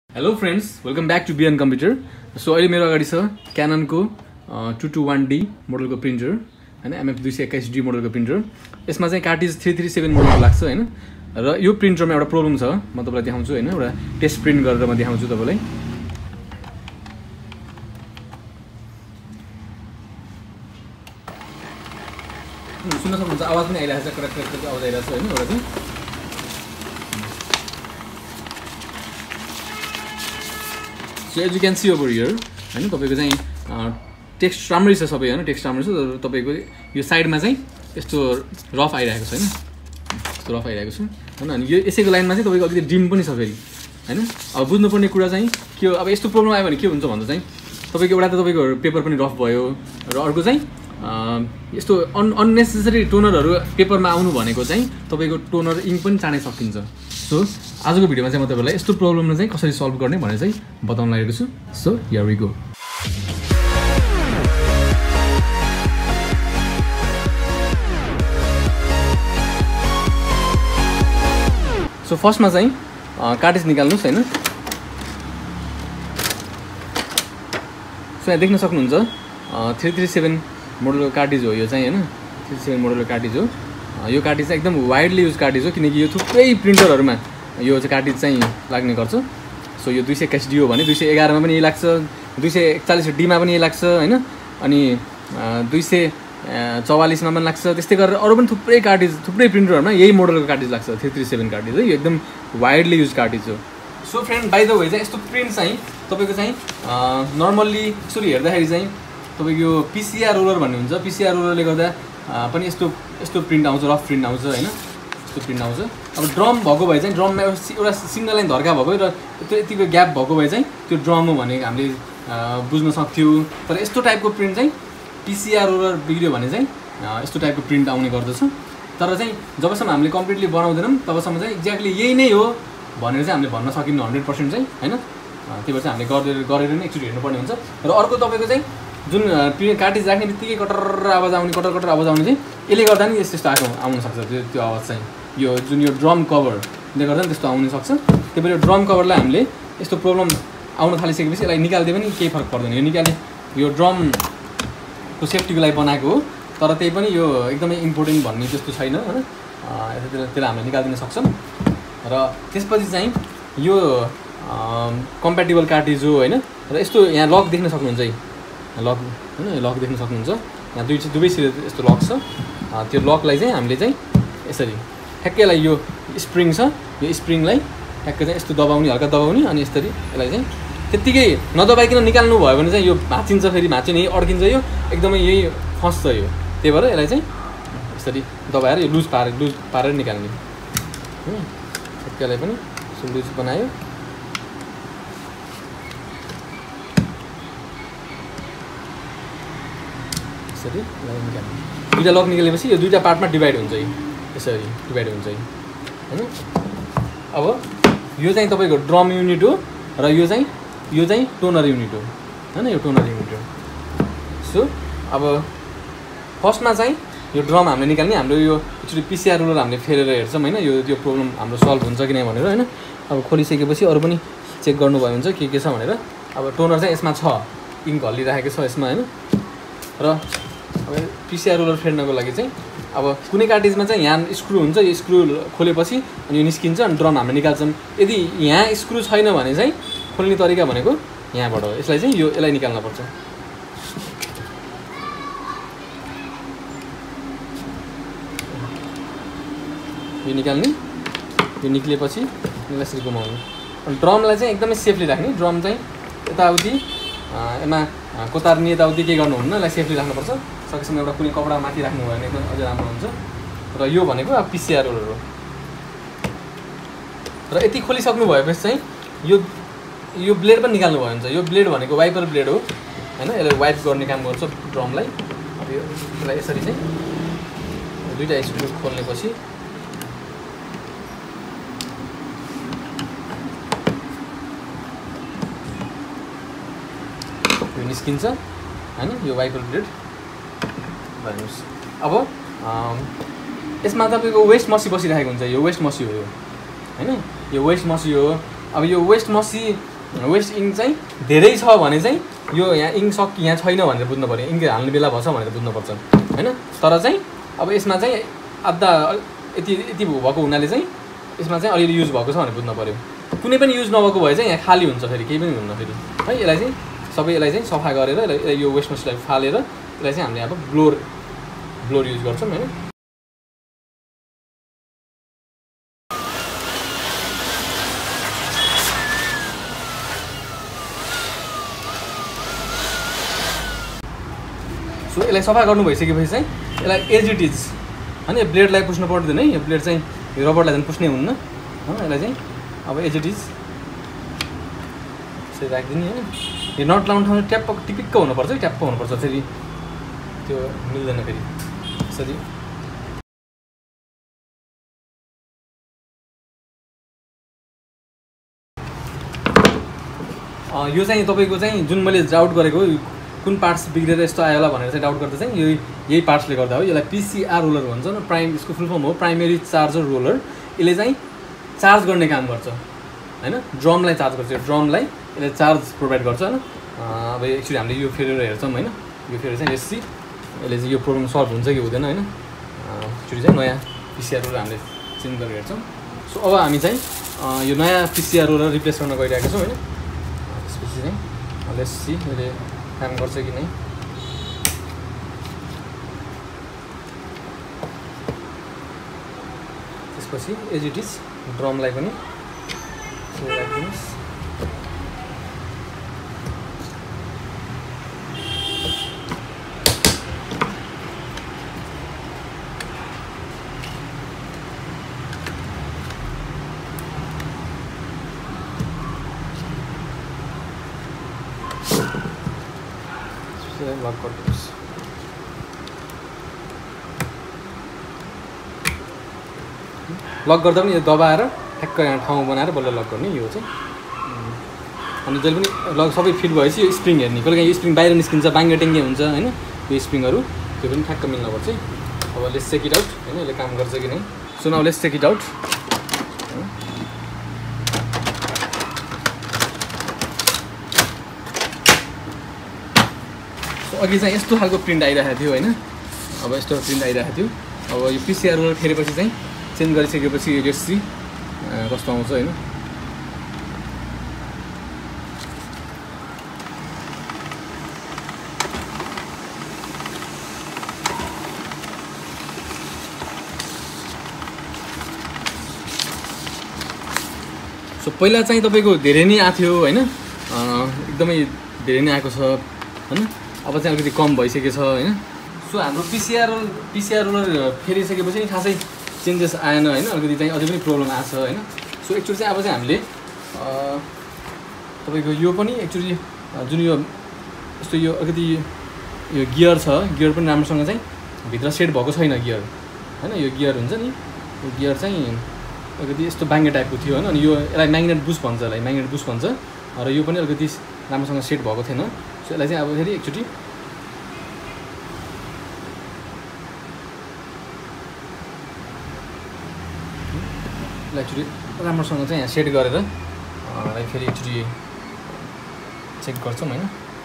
Hello friends, welcome back to BN Computer. So अहिले मेरो अगाडि छ Canon को 221D मोडलको प्रिन्टर हैन MF221D मोडलको प्रिन्टर. यसमा चाहिँ कार्ट्रिज 337 मोडलको लाग्छ हैन. र यो प्रिन्टरमा एउटा प्रब्लम छ. म तपाईलाई देखाउँछु हैन. एउटा टेस्ट प्रिन्ट गरेर म देखाउँछु तपाईलाई. सुन्न सक्नुहुन्छ आवाज पनि आइरहेछ क्रक क्रक आवाज आइरहेछ हैन एउटा चाहिँ. So as you can see over here, हैन तपाईको चाहिँ टेक्स्ट राम्रै छ सबै हैन टेक्स्ट राम्रै छ तर तपाईको यो साइडमा चाहिँ यस्तो रफ आइरहेको छ हैन यस्तो रफ आइरहेको छ हैन अनि यो यसैको लाइनमा चाहिँ तपाईको अलिकति डिम पनि छ फेरि हैन अब बुझ्नुपर्ने कुरा चाहिँ के हो अब यस्तो प्रब्लम आयो भने के हुन्छ भन्दा चाहिँ तपाईको एउटा त तपाईको पेपर पनि रफ भयो र अर्को चाहिँ यस्तो अननेसेसरी टोनरहरु पेपरमा आउनु भनेको चाहिँ तपाईको टोनर इङ्क पनि चाँडै सकिन्छ. सो आजको भिडियोमा चाहिँ म तपाईलाई यस्तो प्रब्लमलाई चाहिँ कसरी सल्भ गर्ने भनेर चाहिँ बताउन लागेको छु. So here we go. So फर्स्टमा चाहिँ कार्ट्रिज निकाल्नुस् हैन. सो यहाँ देख्न सक्नुहुन्छ 337 मोडलको कार्ट्रिज हो यो चाहिँ हैन 337 मोडलको कार्ट्रिज हो. यो कार्ट्रिज चाहिँ एकदम वाइडली युज कार्ट्रिज हो किनकि यो थुप्रै प्रिन्टरहरुमा यो चाहिँ कार्ट्रिज चाहिँ लाग्ने गर्छ. सो यो 221D हो भने 211 मा पनि यही लाग्छ 241D मा पनि यही लाग्छ हैन अनि 244 मा पनि लाग्छ. त्यस्तै गरेर अरु पनि थुप्रै कार्ट्रिज थुप्रै प्रिन्टरहरुमा यही मोडलको कार्ट्रिज लाग्छ 337 कार्ट्रिज है. यो एकदम वाइडली युज कार्ट्रिज हो. So friend by the way चाहिँ यस्तो प्रिन्ट चाहिँ तपाईको चाहिँ नर्मल्ली यसरी हेर्दाखेरि चाहिँ तपाईको यो पीसीआर रोलर भन्ने हुन्छ. पीसीआर रोलरले गर्दा पनि यस्तो प्रिन्ट आउँछ रफ प्रिन्ट आउँछ हैन यस्तो प्रिन्ट आउँछ. अब ड्रम भएको भए चाहिँ ड्रममा एउटा सिंगल लाइन धर्का भएको र त्यो यतिको ग्याप भएको भए चाहिँ त्यो ड्रम हो भने हामीले बुझ्न सक्थ्यौ. तर यस्तो टाइपको प्रिन्ट चाहिँ पीसीआर रोलर बिग्रियो भने चाहिँ यस्तो टाइपको प्रिन्ट आउने गर्दछ. तर चाहिँ जबसम्म हामीले कम्प्लिटली बनाउँदैनौँ तबसम्म चाहिँ एक्ज्याक्टली यही नै हो भनेर चाहिँ हामीले भन्न सकिन्न 100% चाहिँ हैन. त्यही भएर चाहिँ हामीले गरेर नै एकचोटि हेर्नुपर्ने हुन्छ. र अर्को तपाईको चाहिँ जुन कार्ट्रिज राख्ने बित्तिकै कटर आवाज आउने चाहिँ यसले गर्दा नि यस्तो आउन सक्छ त्यो आवाज चाहिँ यो जुन यो ड्रम कभरले गर्दा नि त्यस्तो आउन सक्छ. त्यही भएर यो ड्रम कभरलाई हामीले यस्तो प्रब्लम आउन थालिसकेपछि यसलाई निकाल्दै पनि केही फरक पर्दैन. यो निकाल्ने यो ड्रमको सेफ्टीको लागि बनाएको हो तर त्यही पनि यो एकदमै इम्पोर्टेन्ट भन्ने त्यस्तो छैन हैन. त्यसलाई हामीले निकाल्दिन सक्छौँ. र त्यसपछि चाहिँ यो कम्प्याटिबल कार्ट्रिज हो हैन. र यस्तो यहाँ लक देख्न सक्नुहुन्छ है लक हैन लक देख्न सक्नुहुन्छ. यहाँ दुवैतिर यस्तो लक छ. त्यो लकलाई चाहिँ हामीले चाहिँ यसरी ठ्याक्कैलाई यो स्प्रिङ छ यो स्प्रिङलाई ठ्याक्कै चाहिँ यस्तो दबाउने हल्का दबाउने अनि यसरी यसलाई चाहिँ त्यतिकै नदबाइकन निकाल्नु भयो भने चाहिँ यो भाँचिन्छ फेरि भाँच्यो नि अड्किन्छ यो एकदमै यही फस्छ यो. त्यही भएर यसलाई चाहिँ यसरी दबाएर यो लुज पारेर निकाल्ने ठ्याक्कैलाई पनि लुज बनायो. यसरी निकाल्ने दुईटा लक निकालेपछि यो दुईटा पार्टमा डिभाइड हुन्छ यसरी डिभाइड हुन्छ हैन. अब यो चाहिँ तपाईको ड्रम युनिट हो र यो चाहिँ टोनर युनिट हो हैन यो टोनर युनिट हो. सो अब फर्स्टमा चाहिँ यो ड्रम हामीले निकाल्ने हाम्रो यो एकचोटि पीसीआर रोलर हामीले फेरेर हेर्छौँ हैन यो त्यो प्रब्लम हाम्रो सल्भ हुन्छ कि नै भनेर हैन. अब खोलिसकेपछि अरू पनि चेक गर्नुभयो हुन्छ के छ भनेर. अब टोनर चाहिँ यसमा छ इङ्क हल्लिरहेको छ यसमा हैन. र अब पीसीआर रोलर फेर्नको लागि चाहिँ अब कुनै कार्ट्रिजमा चाहिँ यहाँ स्क्रु हुन्छ यो स्क्रु खोलेपछि अनि यो निस्किन्छ अनि ड्रम हामीले निकाल्छौँ. यदि यहाँ स्क्रु छैन भने चाहिँ खोल्ने तरिका भनेको यहाँबाट हो. यसलाई चाहिँ यसलाई निकाल्नुपर्छ. यो निकाल्ने यो निक्लेपछि यसलाई यसरी घुमाउनु. अनि ड्रमलाई चाहिँ एकदमै सेफली राख्ने. ड्रम चाहिँ यताउति यसमा कोतार्ने यताउति केही गर्नुहुन्न यसलाई सेफली राख्नुपर्छ. सकेसम्म एउटा कुनै कपडा माथि राख्नु भयो भने एकदम अझै राम्रो हुन्छ. र यो भनेको अब पीसीआर रोलर हो. र यति खोलिसक्नु भएपछि चाहिँ यो ब्लेड पनि निकाल्नु भयो हुन्छ. यो ब्लेड भनेको वाइपर ब्लेड हो हैन. यसले वाइप गर्ने काम गर्छ ड्रमलाई. अब यसलाई यसरी चाहिँ दुईटा स्क्रु खोल्नेपछि यो निस्किन्छ हैन यो वाइपर ब्लेड भन्नुस्. अब यसमा तपाईको वेस्ट मसी बसिरहेको हुन्छ. यो वेस्ट मसी हो यो हैन यो वेस्ट मसी हो. अब यो वेस्ट मसी वेस्ट इङ्क चाहिँ धेरै छ भने चाहिँ यो यहाँ इङ्क यहाँ छैन भनेर बुझ्नु पऱ्यो, इङ्क हाल्ने बेला भएछ भनेर बुझ्नुपर्छ होइन। तर चाहिँ अब यसमा चाहिँ आधा यति यति भएको हुनाले चाहिँ यसमा चाहिँ अलिअलि युज भएको छ भनेर बुझ्नु पऱ्यो। कुनै पनि युज नभएको भए चाहिँ यहाँ खाली हुन्छ, फेरि केही पनि हुन्न फेरि है। यसलाई चाहिँ सबै यसलाई चाहिँ सफा गरेर यो वेस्ट मटेरियल फालेर यसलाई चाहिँ हामीले अब ब्लोर युज गर्छौँ होइन। सो यसलाई सफा गर्नु भइसकेपछि चाहिँ यसलाई एज इट इज होइन, यो ब्लेडलाई पुस्नु पर्दैन है। यो ब्लेड चाहिँ यो रबरलाई झन् पुस्ने हुन्न हो। यसलाई चाहिँ अब एज इट इज यसरी राखिदिने होइन। यो नट लाउने ठाउँमा ट्याप्प टिपिक्क हुनुपर्छ, ट्याप्प हुनुपर्छ, फेरि त्यो मिल्दैन फेरि यसरी। यो चाहिँ तपाईँको चाहिँ जुन मैले डाउट गरेको कुन पार्ट्स बिग्रेर यस्तो आयो होला भनेर चाहिँ डाउट गर्दा चाहिँ यही पार्ट्सले गर्दा हो। यसलाई पिसिआर रोलर भन्छ न, यसको फुल फर्म हो प्राइमेरी चार्जर रोलर। यसले चाहिँ चार्ज गर्ने काम गर्छ होइन, ड्रमलाई चार्ज गर्छ। यो ड्रमलाई यसले चार्ज प्रोभाइड गर्छ होइन। अब एक्चुअली हामीले यो फेरेर हेर्छौँ होइन, यो फेरेर चाहिँ यसले चाहिँ यो प्रब्लम सल्भ हुन्छ कि हुँदैन होइन। एक्चुअली चाहिँ नयाँ पिसिआर रोलर हामीले चेन्ज गरेर हेर्छौँ। सो अब हामी चाहिँ यो नयाँ पिसिआर रोलर रिप्लेस गर्न गइरहेका छौँ होइन। त्यसपछि चाहिँ लेट्स सी यसले काम गर्छ कि नै। त्यसपछि एज इट इज ड्रमलाई पनि राखिदिनुहोस्। लक गरिदिनुहोस्। लक गर्दा पनि यो दबाएर ठ्याक्क यहाँ ठाउँ बनाएर बल्ल लक गर्ने यो चाहिँ। अनि जहिले पनि लक सबै फिट भएपछि यो स्प्रिङ हेर्ने, कहिले काहीँ यो स्प्रिङ बाहिर निस्किन्छ, बाङ्गे टेङ्गे हुन्छ होइन। यो स्प्रिङहरू त्यो पनि ठ्याक्क मिल्नुपर्छ है। अब लेट्स चेक इट आउट होइन, यसले काम गर्छ कि नै। So now let's check it out. अघि चाहिँ यस्तो खालको प्रिन्ट आइरहेको थियो होइन, अब यस्तो प्रिन्ट आइरहेको थियो। अब यो पिसिआर रोलर फेरेपछि चाहिँ चेन्ज गरिसकेपछि यो रेसी कस्तो आउँछ होइन। सो पहिला चाहिँ तपाईँको धेरै नै आएको थियो होइन, एकदमै धेरै नै आएको छ होइन। अब चाहिँ अलिकति कम भइसकेको छ होइन। सो हाम्रो पिसिआर रोलर फेरिसकेपछि खासै चेन्जेस आएन होइन, अलिकति चाहिँ अझै पनि प्रब्लम आएको छ होइन। सो एक्चुअली चाहिँ अब चाहिँ हामीले तपाईँको यो पनि एक्चुअली जुन यो यस्तो यो अलिकति यो गियर छ, गियर पनि राम्रोसँग चाहिँ भित्र सेट भएको छैन गियर होइन। यो गियर हुन्छ नि, यो गियर चाहिँ अलिकति यस्तो बाङ्गे टाइपको थियो होइन। अनि यो यसलाई म्याग्नेट बुस्ट भन्छ, यसलाई म्याग्नेट बुस्ट भन्छ। र यो पनि अलिकति राम्रोसँग सेट भएको थिएन। सो यसलाई चाहिँ अब फेरि एकचोटि राम्रोसँग चाहिँ यहाँ सेट गरेर फेरि एकचोटि चेक गर्छौँ होइन।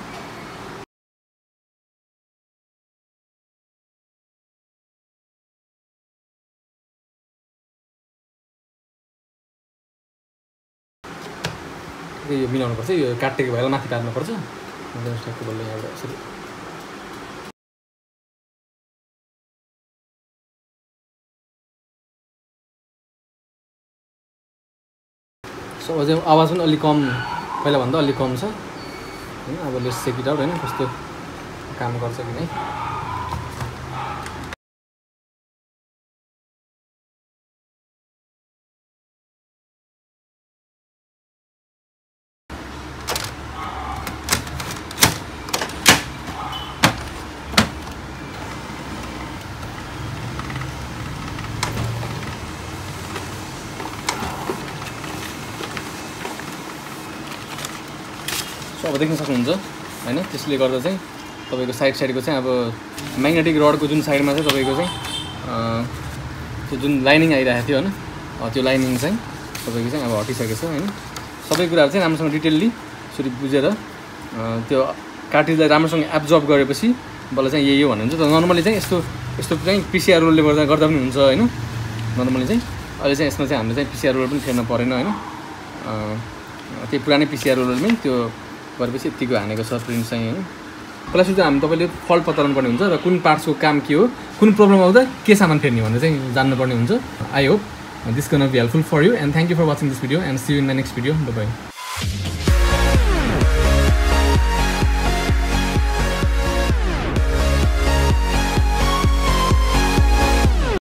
यो मिलाउनुपर्छ, यो काटेको भएर माथि पार्नुपर्छ। ठ्याक्क बल्ल यहाँबाट यसरी सो अझै आवाज पनि अलिक कम, पहिलाभन्दा अलिक कम छ होइन। अब लेट्स चेक इट आउट होइन, कस्तो काम गर्छ कि नै। सो अब देख्न सक्नुहुन्छ होइन। त्यसले गर्दा चाहिँ तपाईँको साइडको चाहिँ अब म्याग्नेटिक रडको जुन साइडमा चाहिँ तपाईँको चाहिँ त्यो जुन लाइनिङ आइरहेको थियो होइन, त्यो लाइनिङ चाहिँ तपाईँको चाहिँ अब हटिसकेको छ होइन। सबै कुराहरू चाहिँ राम्रोसँग डिटेलली यसरी बुझेर त्यो कार्ट्रिजलाई राम्रोसँग एब्जर्ब गरेपछि बल्ल चाहिँ यही हो भन्नुहुन्छ। तर नर्मली चाहिँ यस्तो चाहिँ पिसिआर रोलले गर्दा पनि हुन्छ होइन। नर्मली चाहिँ अहिले चाहिँ यसमा चाहिँ हामीले चाहिँ पिसिआर रोल पनि फेर्न परेन होइन। त्यही पुरानै पिसिआर रोलमै त्यो गरेपछि यतिको हानेको छ प्रिन्ट चाहिँ होइन। पहिला सुरु चाहिँ तपाईँले फल्ट पत्ता लगाउनु पर्ने हुन्छ र कुन पार्ट्सको काम के हो, कुन प्रब्लम आउँदा के सामान फेर्ने भनेर चाहिँ जान्नुपर्ने हुन्छ। I hope this can be helpful for you and thank you for watching this video and see you in my next video. By.